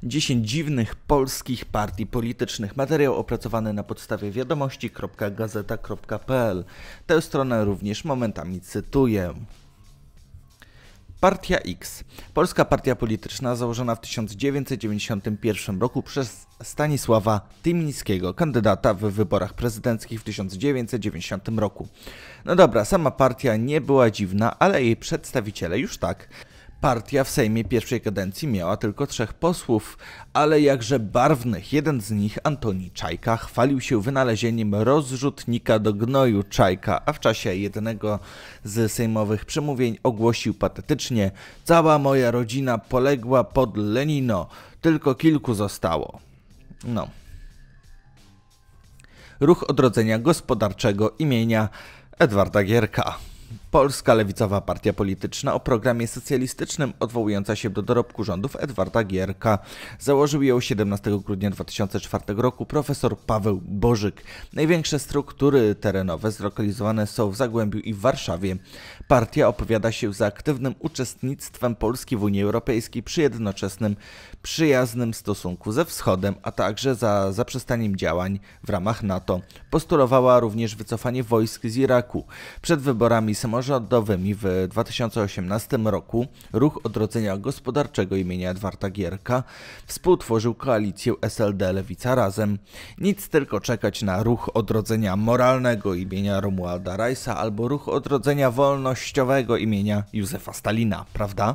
10 dziwnych polskich partii politycznych. Materiał opracowany na podstawie wiadomości.gazeta.pl. Tę stronę również momentami cytuję. Partia X. Polska partia polityczna założona w 1991 roku przez Stanisława Tymińskiego, kandydata w wyborach prezydenckich w 1990 roku. No dobra, sama partia nie była dziwna, ale jej przedstawiciele już tak. Partia w Sejmie pierwszej kadencji miała tylko 3 posłów, ale jakże barwnych. Jeden z nich, Antoni Czajka, chwalił się wynalezieniem rozrzutnika do gnoju Czajka, a w czasie jednego z sejmowych przemówień ogłosił patetycznie: cała moja rodzina poległa pod Lenino, tylko kilku zostało. No. Ruch Odrodzenia Gospodarczego imienia Edwarda Gierka. Polska lewicowa partia polityczna o programie socjalistycznym odwołująca się do dorobku rządów Edwarda Gierka. Założył ją 17 grudnia 2004 roku profesor Paweł Bożyk. Największe struktury terenowe zlokalizowane są w Zagłębiu i w Warszawie. Partia opowiada się za aktywnym uczestnictwem Polski w Unii Europejskiej przy jednoczesnym, przyjaznym stosunku ze Wschodem, a także za zaprzestaniem działań w ramach NATO. Postulowała również wycofanie wojsk z Iraku. Przed wyborami samorządowymi w 2018 roku Ruch Odrodzenia Gospodarczego imienia Edwarda Gierka współtworzył koalicję SLD Lewica Razem. Nic, tylko czekać na Ruch Odrodzenia Moralnego imienia Romualda Rajsa albo Ruch Odrodzenia Wolnościowego imienia Józefa Stalina, prawda?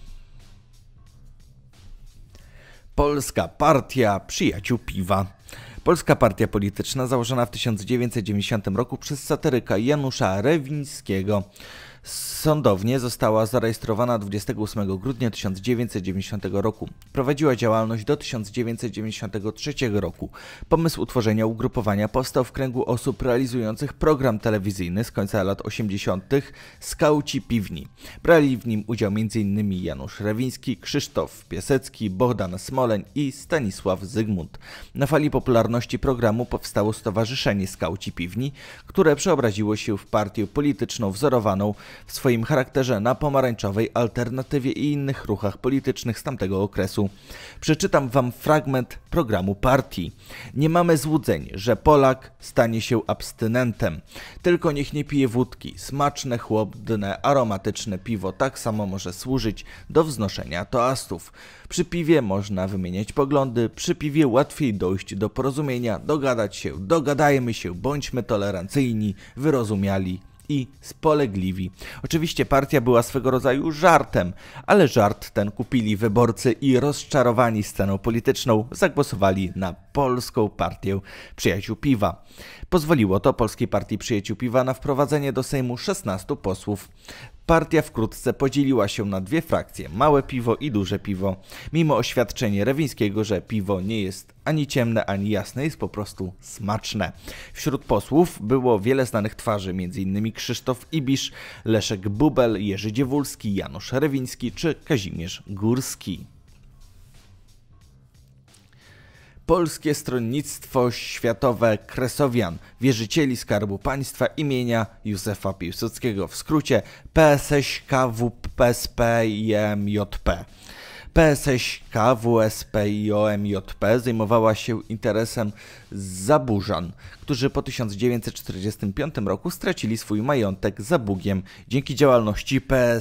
Polska Partia Przyjaciół Piwa. Polska partia polityczna założona w 1990 roku przez satyryka Janusza Rewińskiego. Sądownie została zarejestrowana 28 grudnia 1990 roku. Prowadziła działalność do 1993 roku. Pomysł utworzenia ugrupowania powstał w kręgu osób realizujących program telewizyjny z końca lat 80. Skauci Piwni. Brali w nim udział m.in. Janusz Rewiński, Krzysztof Piasecki, Bogdan Smoleń i Stanisław Zygmunt. Na fali popularności programu powstało Stowarzyszenie Skauci Piwni, które przeobraziło się w partię polityczną wzorowaną w swoim charakterze na pomarańczowej alternatywie i innych ruchach politycznych z tamtego okresu. Przeczytam wam fragment programu partii. Nie mamy złudzeń, że Polak stanie się abstynentem. Tylko niech nie pije wódki. Smaczne, chłodne, aromatyczne piwo tak samo może służyć do wznoszenia toastów. Przy piwie można wymieniać poglądy, przy piwie łatwiej dojść do porozumienia, dogadać się, dogadajmy się, bądźmy tolerancyjni, wyrozumiali i spolegliwi. Oczywiście partia była swego rodzaju żartem, ale żart ten kupili wyborcy i rozczarowani sceną polityczną zagłosowali na Polską Partię Przyjaciół Piwa. Pozwoliło to Polskiej Partii Przyjaciół Piwa na wprowadzenie do Sejmu 16 posłów. Partia wkrótce podzieliła się na 2 frakcje, małe piwo i duże piwo. Mimo oświadczenia Rewińskiego, że piwo nie jest ani ciemne, ani jasne, jest po prostu smaczne. Wśród posłów było wiele znanych twarzy, m.in. Krzysztof Ibisz, Leszek Bubel, Jerzy Dziewulski, Janusz Rewiński czy Kazimierz Górski. Polskie Stronnictwo Światowe Kresowian, wierzycieli Skarbu Państwa imienia Józefa Piłsudskiego, w skrócie PSŚ-KWPSP-IMJP. PSŚ-KWSP-IOMJP zajmowała się interesem Zaburzan, którzy po 1945 roku stracili swój majątek za Bugiem. Dzięki działalności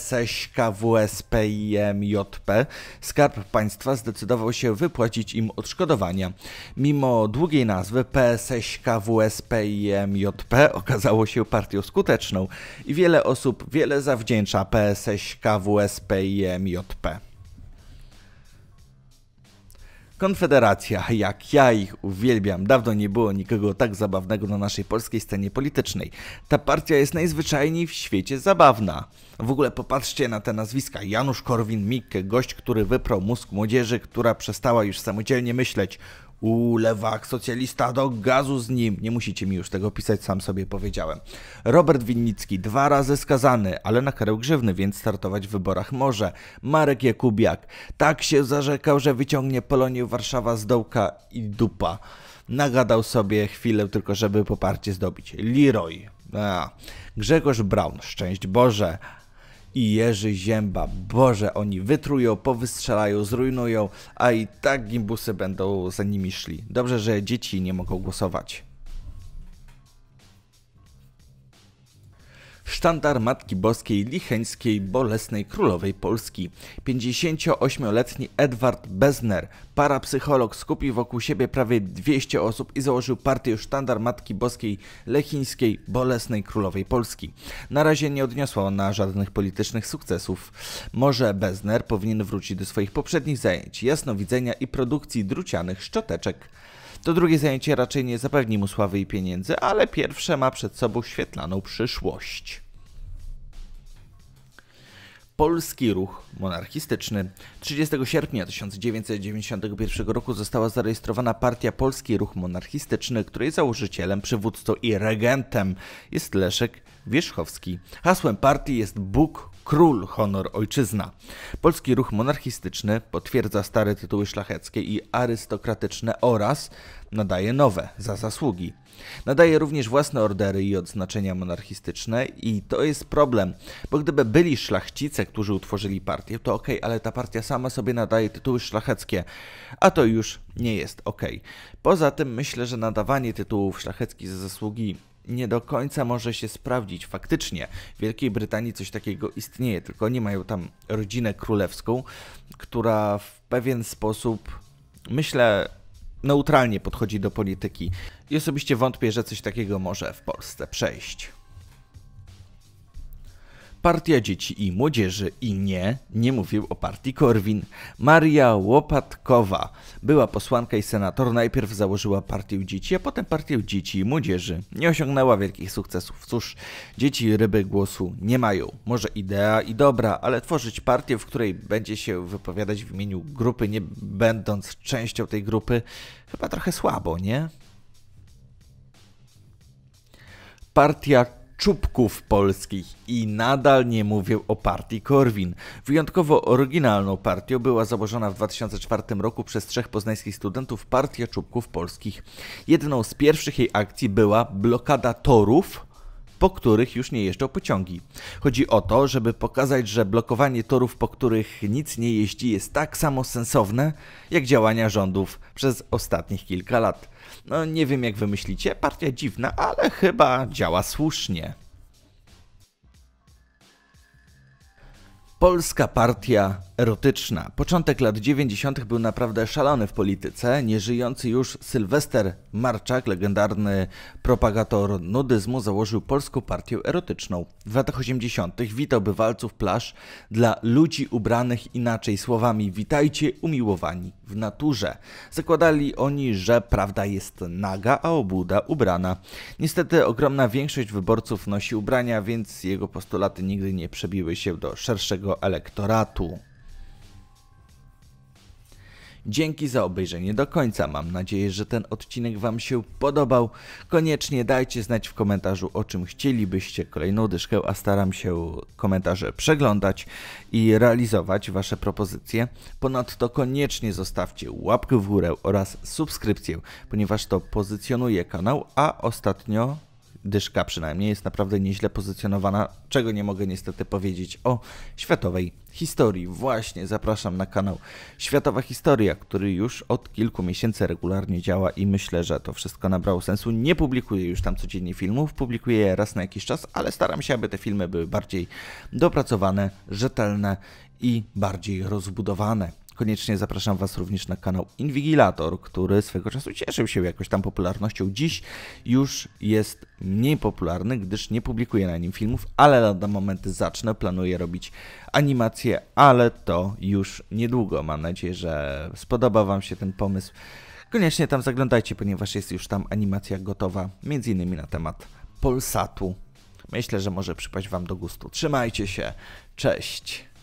PSŚ-KWSP-IMJP Skarb Państwa zdecydował się wypłacić im odszkodowania. Mimo długiej nazwy PSŚ-KWSP-IMJP okazało się partią skuteczną i wiele osób wiele zawdzięcza PSŚ-KWSP-IMJP. Konfederacja, jak ja ich uwielbiam, dawno nie było nikogo tak zabawnego na naszej polskiej scenie politycznej. Ta partia jest najzwyczajniej w świecie zabawna. W ogóle popatrzcie na te nazwiska. Janusz Korwin-Mikke, gość, który wyprał mózg młodzieży, która przestała już samodzielnie myśleć. Lewak, socjalista, do gazu z nim. Nie musicie mi już tego pisać, sam sobie powiedziałem. Robert Winnicki, 2 razy skazany, ale na karę grzywny, więc startować w wyborach może. Marek Jakubiak, tak się zarzekał, że wyciągnie Polonię Warszawa z dołka i dupa. Nagadał sobie chwilę tylko, żeby poparcie zdobyć. Leroy, Grzegorz Braun, szczęść Boże. i Jerzy Zięba. Boże, oni wytrują, powystrzelają, zrujnują, a i tak gimbusy będą za nimi szli. Dobrze, że dzieci nie mogą głosować. Sztandar Matki Boskiej Licheńskiej Bolesnej Królowej Polski. 58-letni Edward Bezner, parapsycholog, skupił wokół siebie prawie 200 osób i założył partię Sztandar Matki Boskiej Licheńskiej Bolesnej Królowej Polski. Na razie nie odniosła ona żadnych politycznych sukcesów. Może Bezner powinien wrócić do swoich poprzednich zajęć, jasnowidzenia i produkcji drucianych szczoteczek. To drugie zajęcie raczej nie zapewni mu sławy i pieniędzy, ale pierwsze ma przed sobą świetlaną przyszłość. Polski ruch monarchistyczny. 30 sierpnia 1991 roku została zarejestrowana partia Polski Ruch Monarchistyczny, której założycielem, przywódcą i regentem jest Leszek Wierzchowski. Hasłem partii jest Bóg, Król, Honor, Ojczyzna. Polski Ruch Monarchistyczny potwierdza stare tytuły szlacheckie i arystokratyczne oraz nadaje nowe za zasługi. Nadaje również własne ordery i odznaczenia monarchistyczne i to jest problem, bo gdyby byli szlachcice, którzy utworzyli partię, to okej, ale ta partia sama sobie nadaje tytuły szlacheckie, a to już nie jest okej. Poza tym myślę, że nadawanie tytułów szlacheckich za zasługi nie do końca może się sprawdzić. Faktycznie w Wielkiej Brytanii coś takiego istnieje, tylko oni mają tam rodzinę królewską, która w pewien sposób, myślę, neutralnie podchodzi do polityki i osobiście wątpię, że coś takiego może w Polsce przejść. Partia Dzieci i Młodzieży i nie mówił o partii Korwin. Maria Łopatkowa, była posłanka i senator, najpierw założyła partię dzieci, a potem partię Dzieci i Młodzieży. Nie osiągnęła wielkich sukcesów. Cóż, dzieci ryby głosu nie mają. Może idea i dobra, ale tworzyć partię, w której będzie się wypowiadać w imieniu grupy, nie będąc częścią tej grupy, chyba trochę słabo, nie? Partia Czubków Polskich i nadal nie mówię o partii Korwin. Wyjątkowo oryginalną partią była założona w 2004 roku przez 3 poznańskich studentów Partia Czubków Polskich. Jedną z pierwszych jej akcji była blokada torów, po których już nie jeżdżą pociągi. Chodzi o to, żeby pokazać, że blokowanie torów, po których nic nie jeździ, jest tak samo sensowne, jak działania rządów przez ostatnich kilka lat. No nie wiem, jak wy myślicie, partia dziwna, ale chyba działa słusznie. Polska partia erotyczna. Początek lat 90. był naprawdę szalony w polityce. Nieżyjący już Sylwester Marczak, legendarny propagator nudyzmu, założył Polską partię erotyczną. W latach 80. witał bywalców plaż dla ludzi ubranych inaczej, słowami witajcie umiłowani w naturze. Zakładali oni, że prawda jest naga, a obłuda ubrana. Niestety ogromna większość wyborców nosi ubrania, więc jego postulaty nigdy nie przebiły się do szerszego elektoratu. Dzięki za obejrzenie do końca. Mam nadzieję, że ten odcinek wam się podobał. Koniecznie dajcie znać w komentarzu, o czym chcielibyście kolejną dyszkę, a staram się komentarze przeglądać i realizować wasze propozycje. Ponadto koniecznie zostawcie łapkę w górę oraz subskrypcję, ponieważ to pozycjonuje kanał, a ostatnio dyszka przynajmniej jest naprawdę nieźle pozycjonowana, czego nie mogę niestety powiedzieć o światowej historii. Właśnie zapraszam na kanał Światowa Historia, który już od kilku miesięcy regularnie działa i myślę, że to wszystko nabrało sensu. Nie publikuję już tam codziennie filmów, publikuję je raz na jakiś czas, ale staram się, aby te filmy były bardziej dopracowane, rzetelne i bardziej rozbudowane. Koniecznie zapraszam was również na kanał Inwigilator, który swego czasu cieszył się jakoś tam popularnością. Dziś już jest mniej popularny, gdyż nie publikuję na nim filmów, ale lada momenty zacznę, planuję robić animacje, ale to już niedługo. Mam nadzieję, że spodoba wam się ten pomysł. Koniecznie tam zaglądajcie, ponieważ jest już tam animacja gotowa, m.in. na temat Polsatu. Myślę, że może przypaść wam do gustu. Trzymajcie się, cześć!